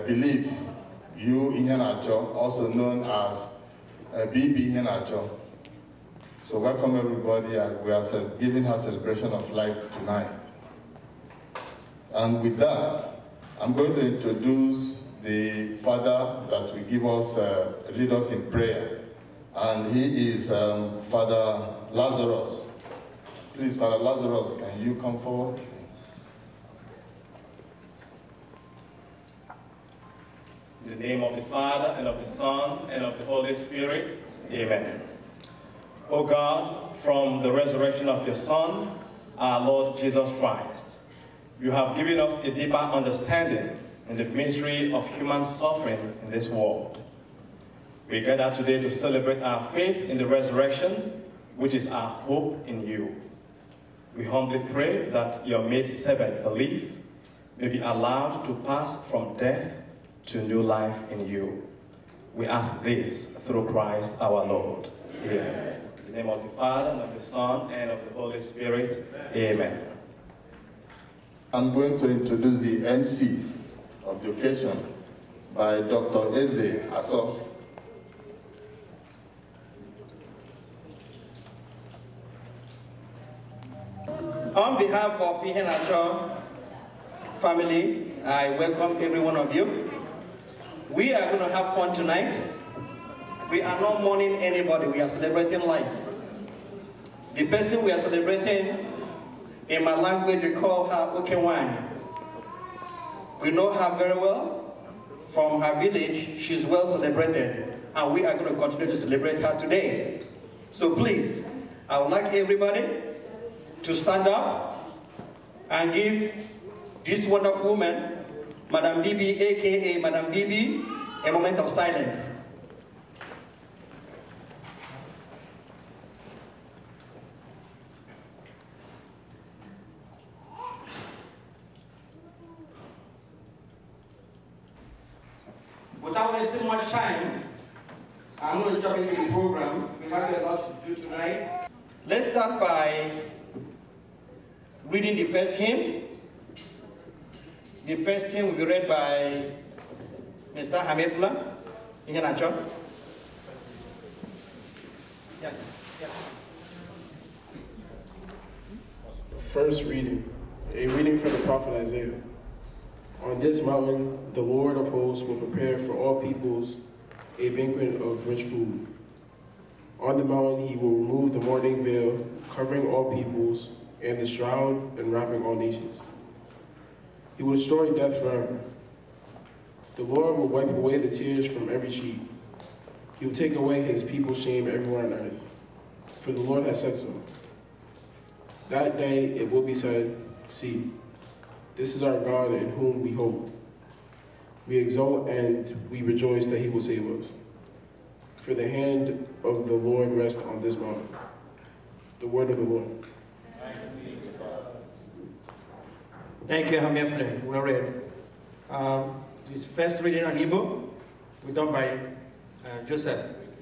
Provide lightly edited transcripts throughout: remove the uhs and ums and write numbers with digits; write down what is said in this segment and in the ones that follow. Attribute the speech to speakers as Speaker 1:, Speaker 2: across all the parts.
Speaker 1: believe you Iheanacho, also known as BB Iheanacho. So welcome everybody, and we are giving her celebration of life tonight. And with that, I'm going to introduce the father that will give us, lead us in prayer. And he is Father Lazarus. Please, Father Lazarus, can you come forward?
Speaker 2: In the name of the Father, and of the Son, and of the Holy Spirit, amen. O God, from the resurrection of your Son, our Lord Jesus Christ, you have given us a deeper understanding in the mystery of human suffering in this world. We gather today to celebrate our faith in the resurrection, which is our hope in you. We humbly pray that your maidservant belief may be allowed to pass from death to new life in you. We ask this through Christ our Lord. Amen. In the name of the Father, and of the Son, and of the Holy Spirit. Amen.
Speaker 1: I'm going to introduce the MC of the occasion by Dr. Eze Aso.
Speaker 3: On behalf of Iheanacho family, I welcome every one of you. We are going to have fun tonight. We are not mourning anybody, we are celebrating life. The person we are celebrating, in my language we call her Okewan. We know her very well. From her village, she's well celebrated, and we are going to continue to celebrate her today. So please, I would like everybody to stand up and give this wonderful woman, Madam Bibi, aka Madam Bibi, a moment of silence. Without wasting much time, I'm going to jump into the program. We have a lot to do tonight. Let's start by reading the first hymn. The first hymn will be read by Mr. Hamefla Iheanacho. Yes.
Speaker 4: First reading, a reading from the prophet Isaiah. On this mountain, the Lord of hosts will prepare for all peoples a banquet of rich food. On the mountain, he will remove the mourning veil, covering all peoples, and the shroud enwrapping all nations. He will destroy death forever. The Lord will wipe away the tears from every cheek. He will take away his people's shame everywhere on earth. For the Lord has said so. That day it will be said, see, this is our God in whom we hope. We exult and we rejoice that he will save us. For the hand of the Lord rests on this mountain. The word of the Lord.
Speaker 3: Thank you, Hamefle. Well read. This first reading on Igbo, we're done by Joseph.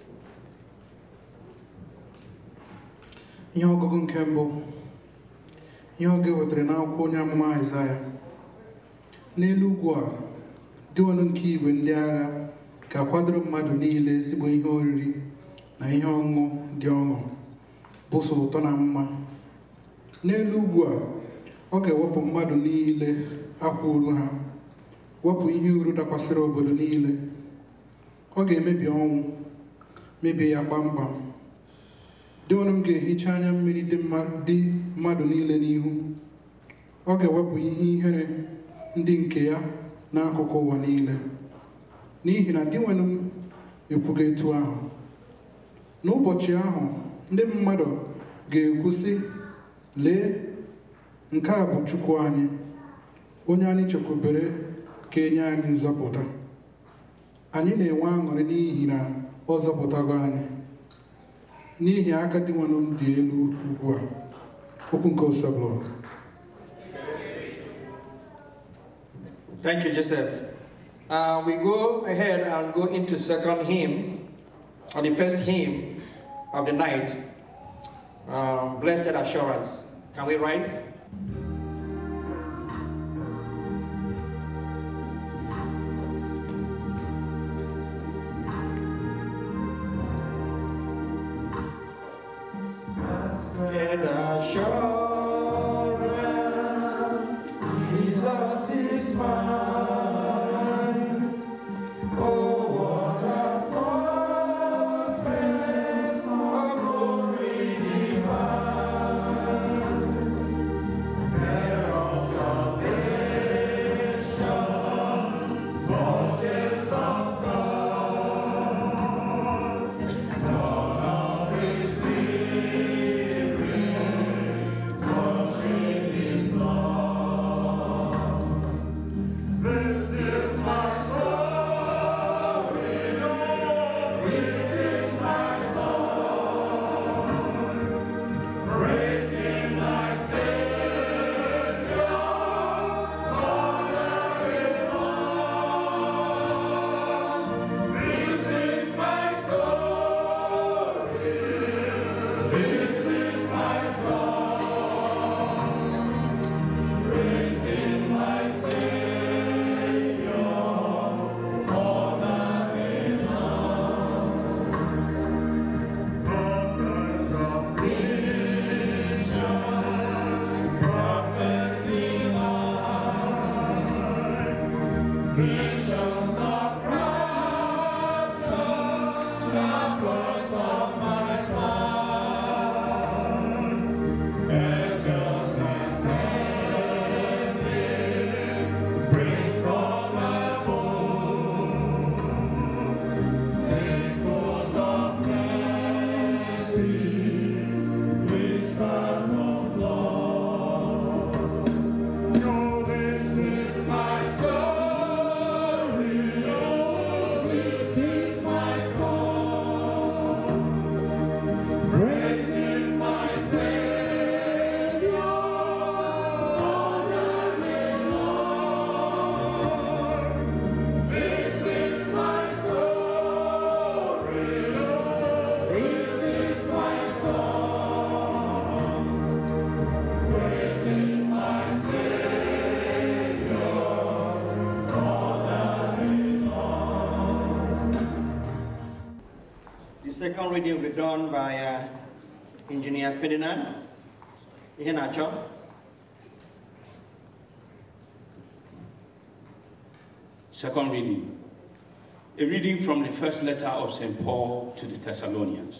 Speaker 5: Ihe ọgụgụ nke mbụ, ihe oge wetara n'akwụkwọ onye amụma Aịzaya. N'elu ugwu a, dịwanụ nke igwe ndị agha ga-akwadoro mmadụ niile ezigbo ihe oriri na ihe ọṅụṅụ dị ọṅụ, bụ sọ ụtọ na mma. N'elu ugwu a, ọ ga-ewepụ mmadụ niile akwụrụ ha, wepụ ihe uru dakwasịrị obodo niile. Ọ ga-emebi ọnwụ, mebie ya kpamkpam. Dịwanụ m ga-ehicha anya mmiri dị mmadụ niile n'ihu. Ọ ga-ewepụ ihe ihere ndị nke ya n'akụkụ ụwa niile. N'ihi na dịwanụ m ekwuga etu ahụ. N'ụbọchị ahụ, ndị mmadụ ga-ekwu sị, lee, nke a bụ Chukwu anyị, onye anyị chekwubere ka enye anyị nzọpụta. Anyị na-enwe aṅụrị n'ihi na ọ zọpụtago anyị. N'ihi aka dịwanụ m dị elu ugbu a. Okwu nke Osebụlọ.
Speaker 3: Thank you, Joseph. We go ahead and go into second hymn, or the first hymn of the night, Blessed Assurance. Can we rise? Second reading will be done by Engineer Ferdinand Iheanacho.
Speaker 6: Second reading. A reading from the first letter of St. Paul to the Thessalonians.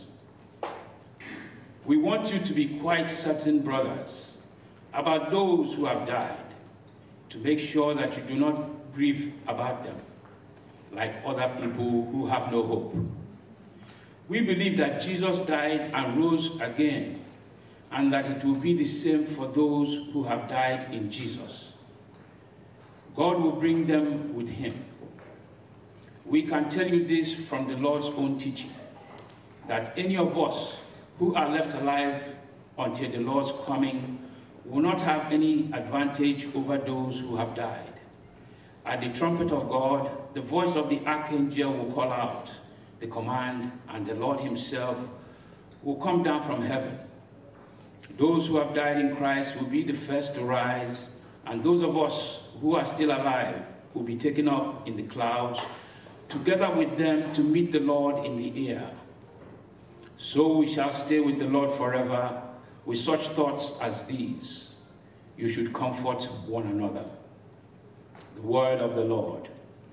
Speaker 6: We want you to be quite certain, brothers, about those who have died, to make sure that you do not grieve about them, like other people who have no hope. We believe that Jesus died and rose again, and that it will be the same for those who have died in Jesus. God will bring them with him. We can tell you this from the Lord's own teaching, that any of us who are left alive until the Lord's coming will not have any advantage over those who have died. At the trumpet of God, the voice of the archangel will call out the command, and the Lord himself will come down from heaven. Those who have died in Christ will be the first to rise, and those of us who are still alive will be taken up in the clouds, together with them to meet the Lord in the air. So we shall stay with the Lord forever. With such thoughts as these, you should comfort one another. The word of the Lord.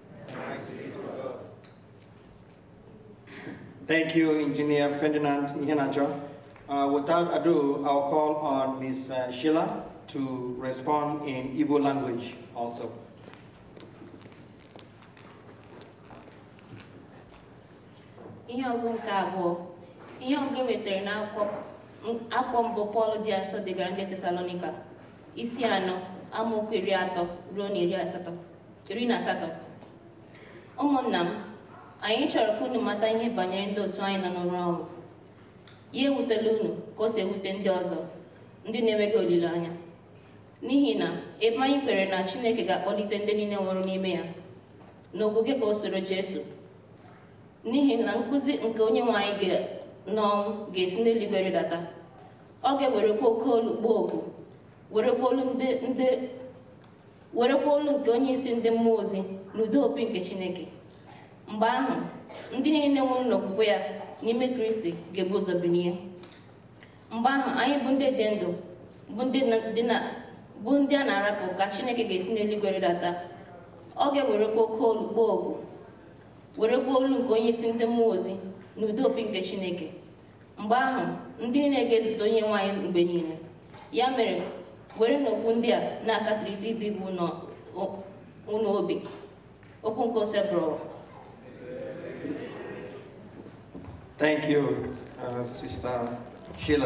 Speaker 3: Thank you, Engineer Ferdinand Iheanacho. Without ado, I'll call on Ms. Sheila to respond in Igbo language also.
Speaker 7: Ihe ọgụ nke abụọ, ihe ọgụ wetara n'akwụkwọ mbụ Pọl dị asọ degara ndị Tesalonika, isi 4, amaokwu 30 ruo na 18. Ụmụnna m, anyị chọrọ ka unu mata ihe banyere ndị otu anyị nọ n'ụrụ ọrụ. Ya ewutela unu ka o si ewute ndị ọzọ, ndị na-enweghị olileanya. N'ihi na ebe anyị kwere na Chineke ga-akpọlite ndị niile nwụrụ n'ime ya, n'oguge ka o soro Jesu. N'ihi na nkụzi nke onye nwe anyị n'ọnwụ ga-esi n'eluigwe rịdata. Ọ ga-ewerekwa oke olu kpọọ oku, werekwa olu nke onye isi ndị mmụọ ozi n'udo opi nke Chineke. Mgbe ahụ, ndị niile nwụrụ n'okwukwe ya n'ime Kristi ga-ebu ụzọ bilie. mgbe ahụ anyị bụ ndị dị ndụ bụ ndị a na-arapụ ka Chineke ga-esi n'eluigwe rịdata. Ọ ga-ewerekwa oke olu kpọọ oku, werekwa olu nke onye isi ndị mmụọ ozi na ụda opi nke Chineke. Mgbe ahụ ndị niile ga-ezute onye nwe anyị mgbe niile. Ya mere, were n'okwu ndị a na-akasịrịta ibe ibu unu obi. Okwu nke Osebro.
Speaker 3: Thank you, Sister Sheila.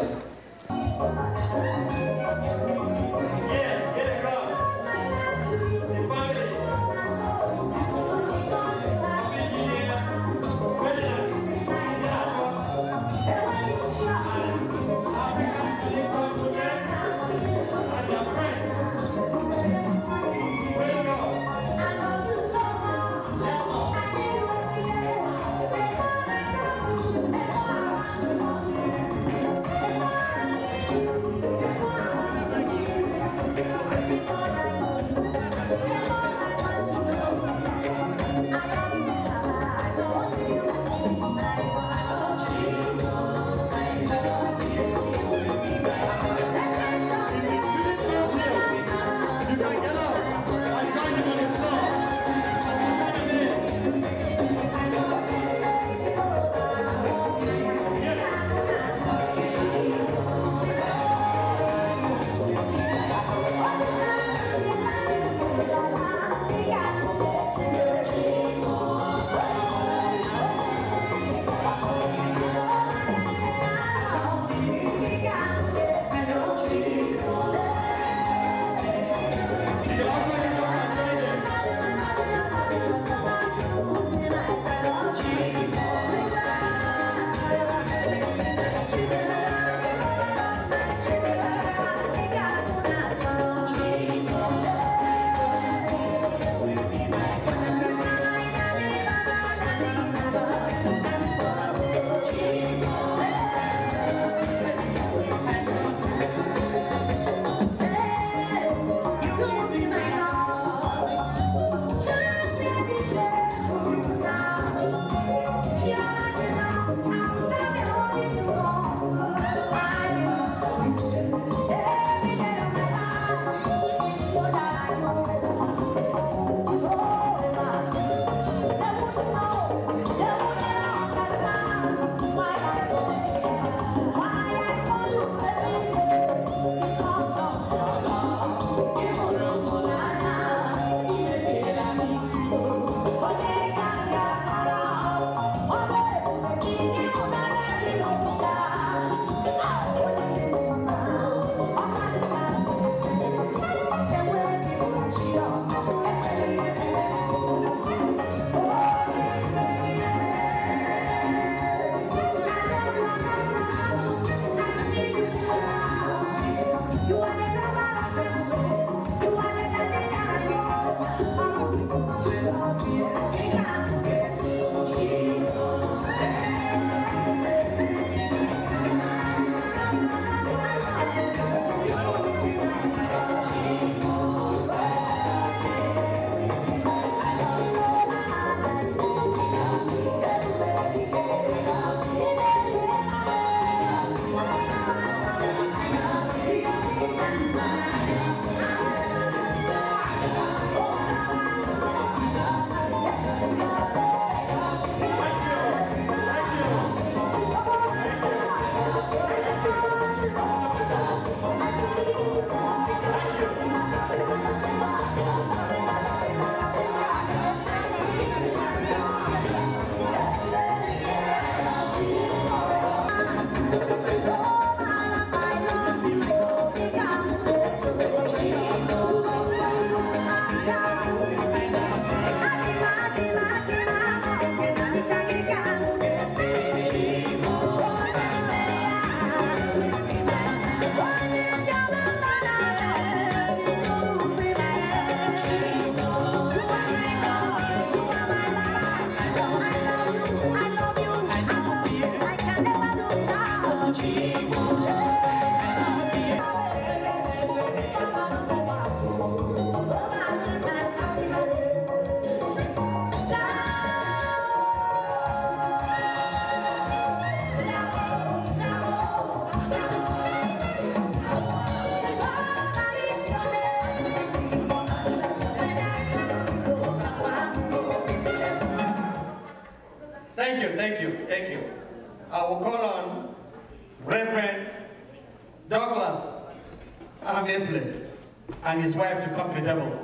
Speaker 3: Thank you, thank you, thank you. I will call on Reverend Douglas Amefle and his wife to come to the table.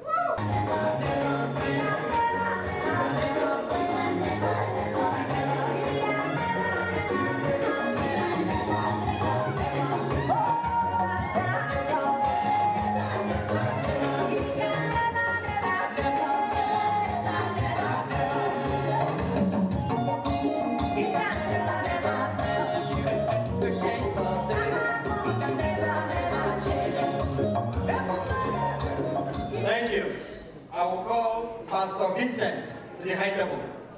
Speaker 3: Thank you. I will call Pastor Vincent to the high table.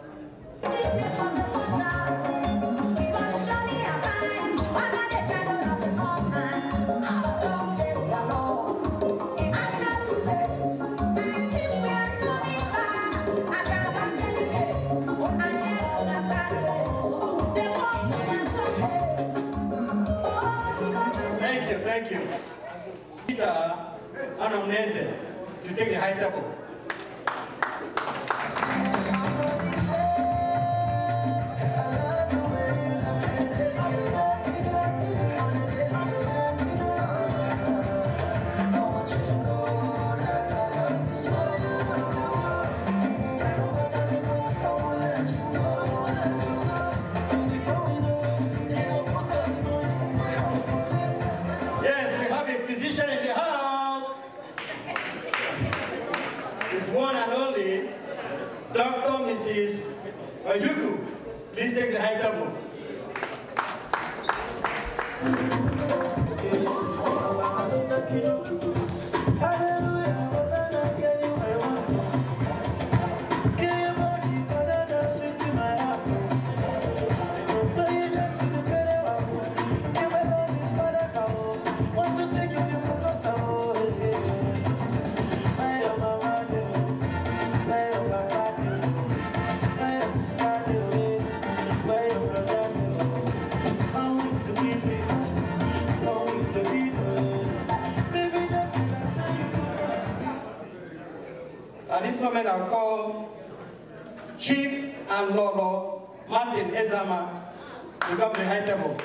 Speaker 3: Thank you, thank you. Peter Anamnese to take the high table. Yes, we have a physician in the house. It's one and only Dr. Mrs. Oyuku. Please take the high table. At this moment, I'll call Chief and Lolo Martin Ezama to come to the high table.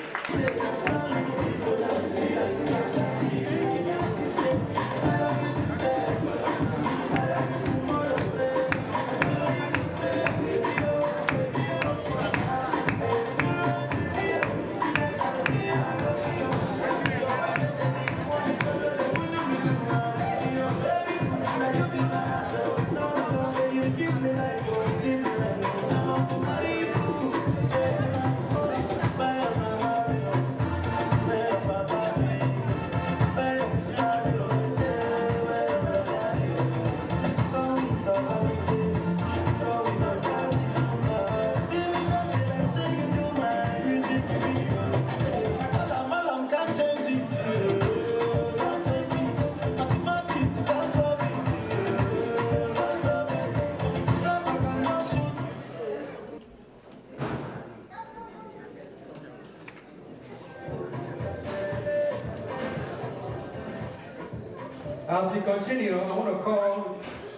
Speaker 3: As we continue, I want to call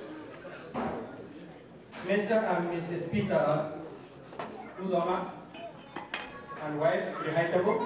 Speaker 3: Mr. and Mrs. Peter Uzoma and wife to the high table.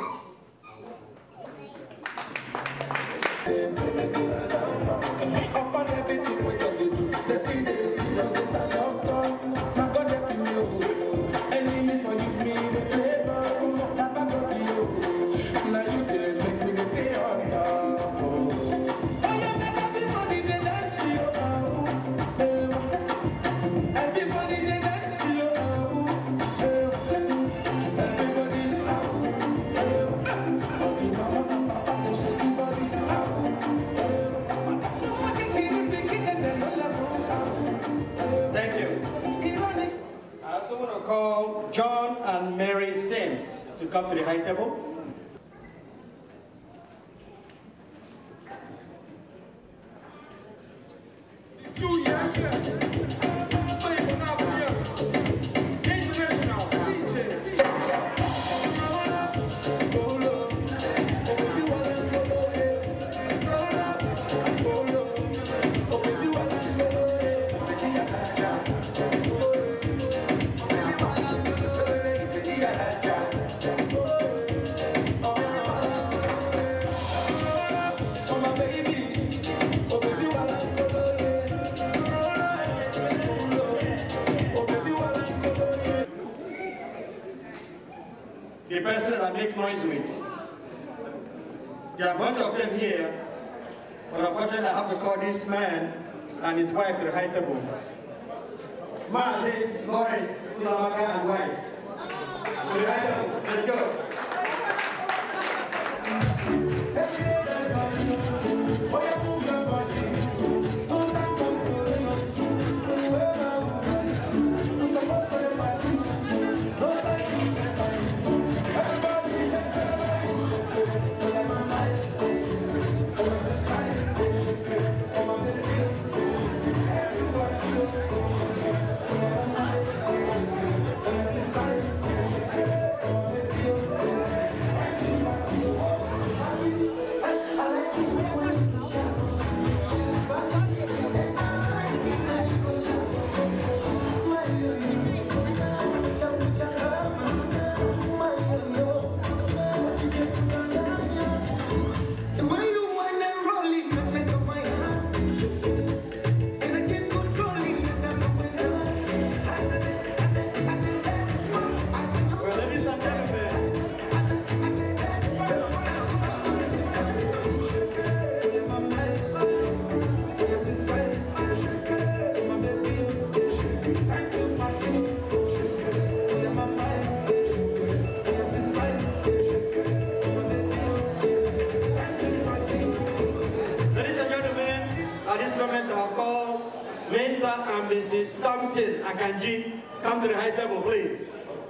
Speaker 3: Call John and Mary Sims to come to the high table. the person that I make noise with. There are a bunch of them here, but unfortunately I have to call this man and his wife to the high table. Mazi, Lawrence, Kulamaka, and wife. To the high table. Let's go. Mrs. Thompson Akanji, come to the high table, please.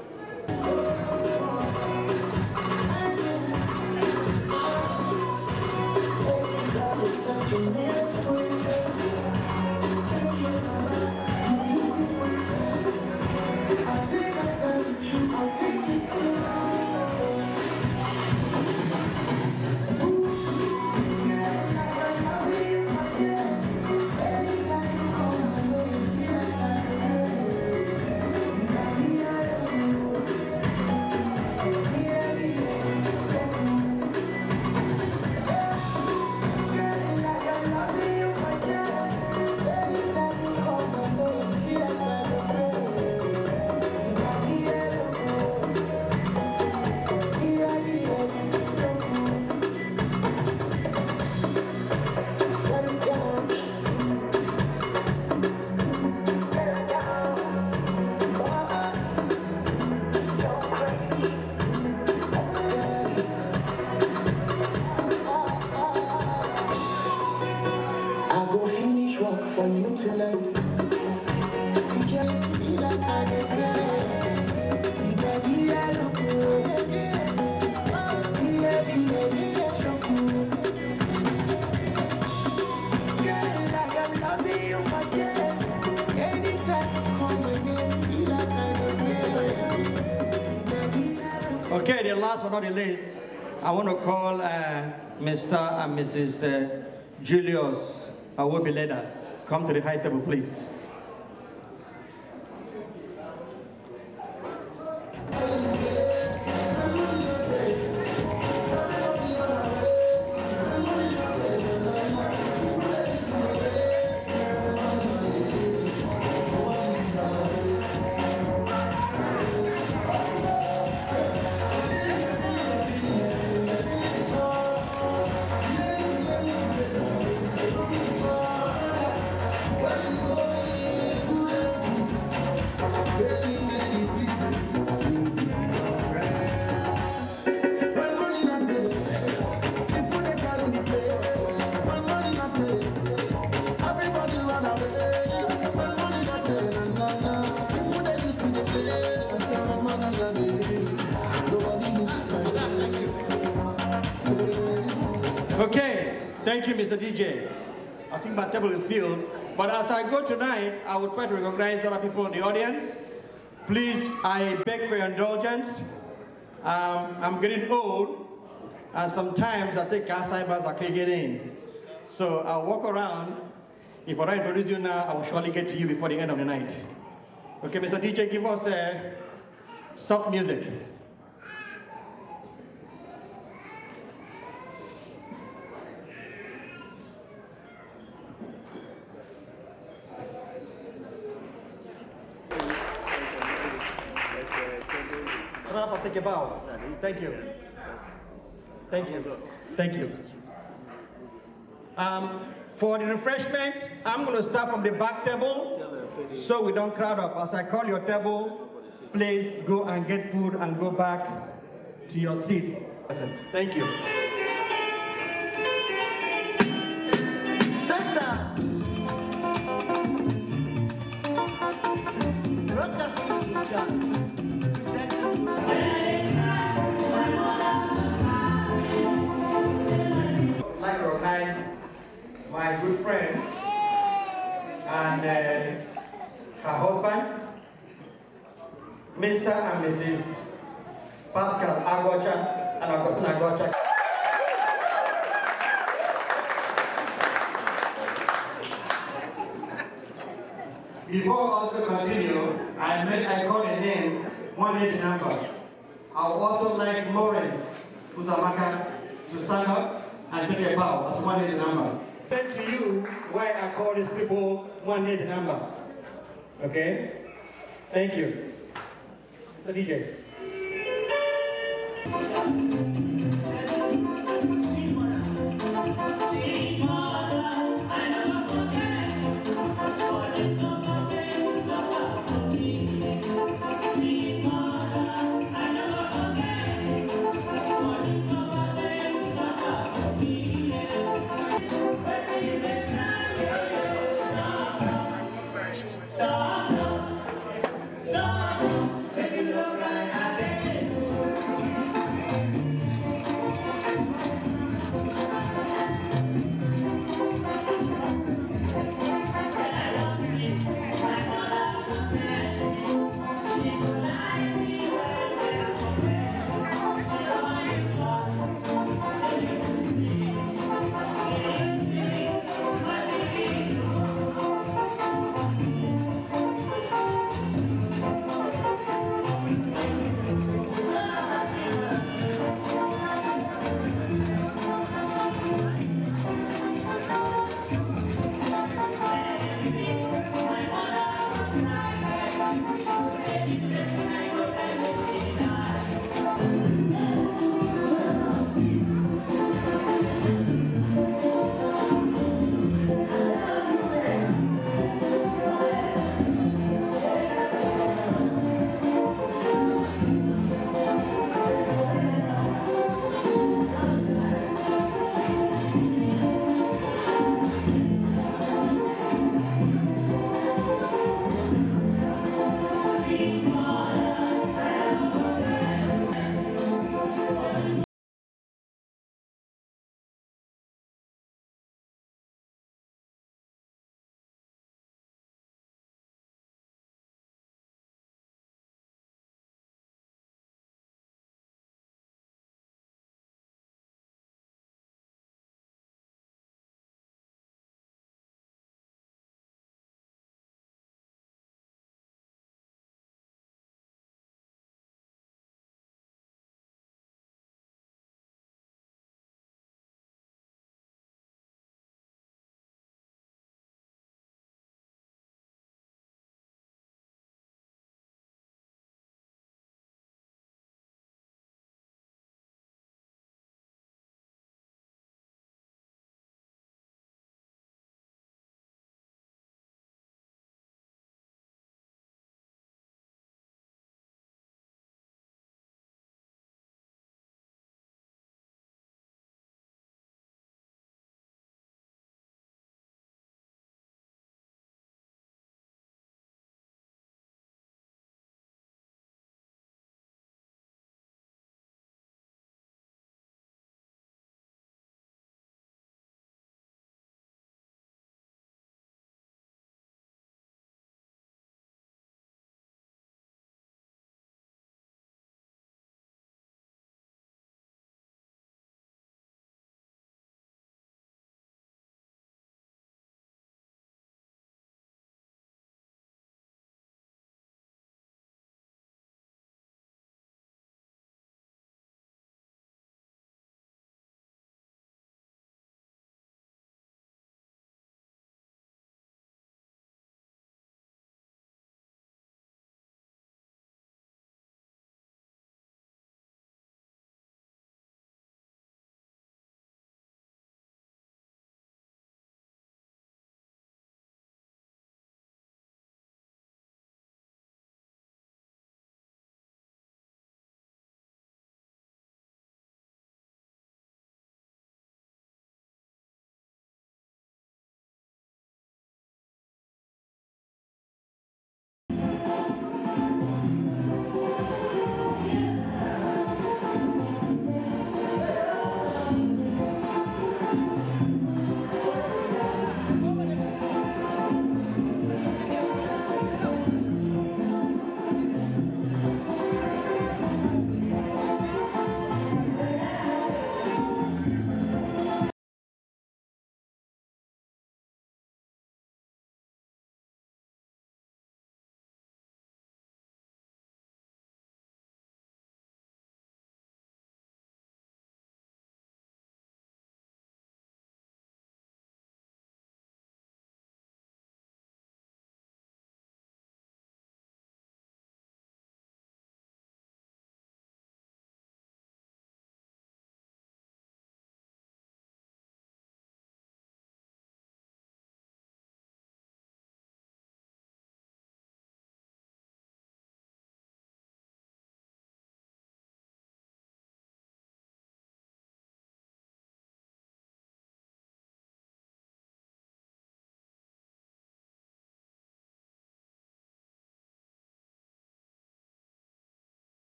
Speaker 3: Okay, the last but not the least, I want to call Mr. and Mrs. Julius Awobileda. Come to the high table, please. Okay, thank you, Mr. DJ. I think my table is filled. But as I go tonight, I will try to recognize other people in the audience. Please, I beg for your indulgence. I'm getting old, and sometimes I take Alzheimer's, I can't get in. So I'll walk around. If I don't introduce you now, I will surely get to you before the end of the night. Okay, Mr. DJ, give us soft music. clap or take a bow. Thank you. Thank you. Thank you. For the refreshments, I'm going to start from the back table so we don't crowd up. As I call your table, please go and get food and go back to your seats. Thank you. I'd like to recognize my good friend and her husband, Mr. and Mrs. Pascal Agocha and Augustine Agocha. Before I also continue, I call the name 180 number. I would also like Lawrence Uzamaka to stand up and take a bow as 180 number. Then to you why I call these people 180 number. Okay? Thank you. So DJ.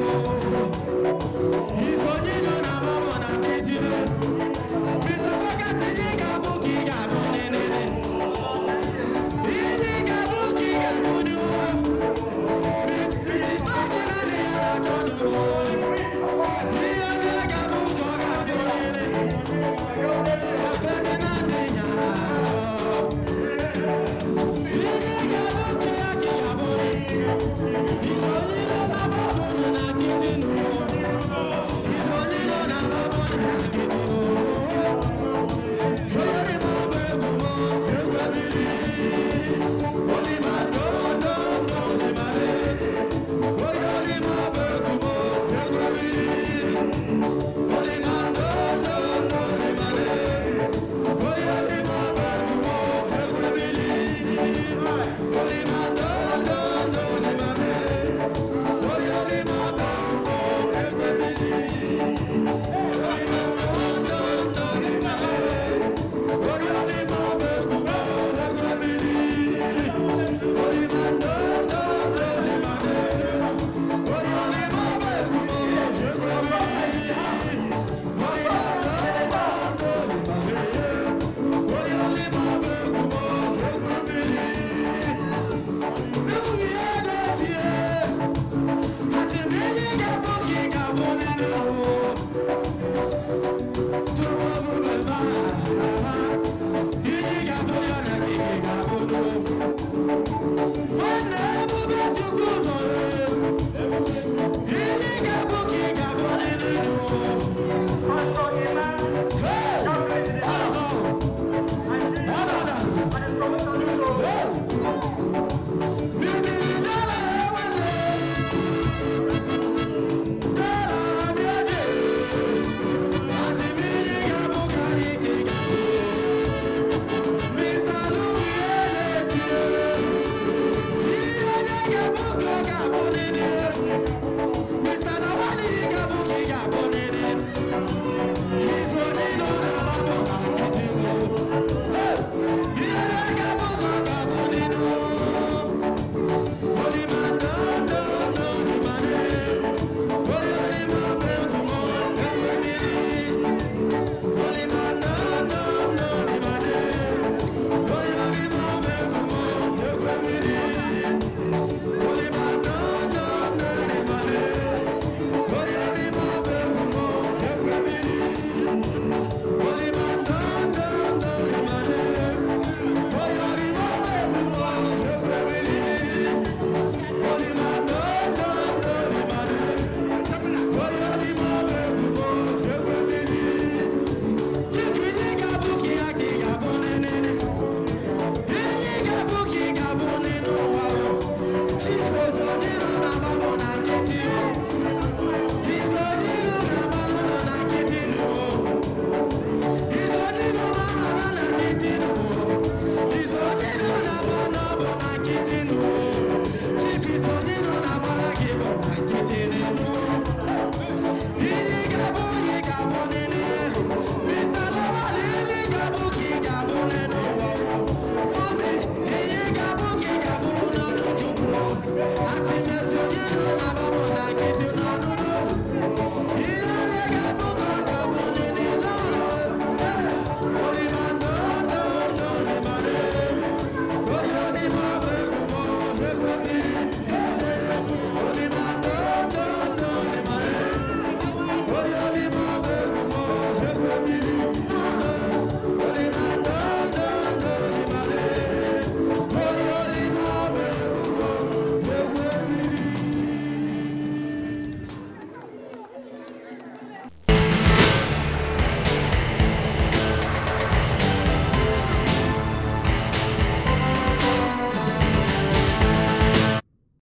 Speaker 8: Lord.